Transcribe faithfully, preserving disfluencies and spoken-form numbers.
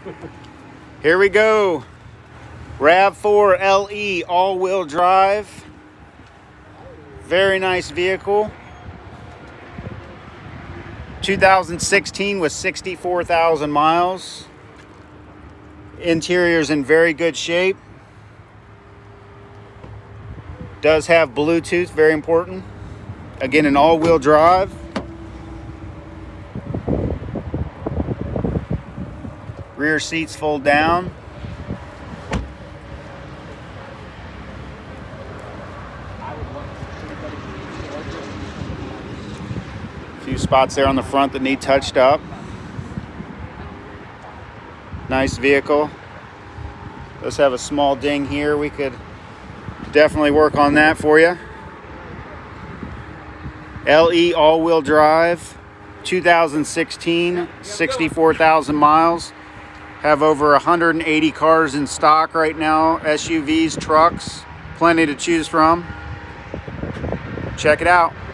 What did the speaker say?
Here we go. RAV four L E all-wheel drive. Very nice vehicle. two thousand sixteen with sixty-four thousand miles. Interior's in very good shape. Does have Bluetooth, very important. Again, an all-wheel drive. Rear seats fold down. A few spots there on the front that need touched up. Nice vehicle. Does have a small ding here. We could definitely work on that for you. L E all-wheel drive, two thousand sixteen, sixty-four thousand miles. Have over one hundred eighty cars in stock right now, S U Vs, trucks, plenty to choose from. Check it out.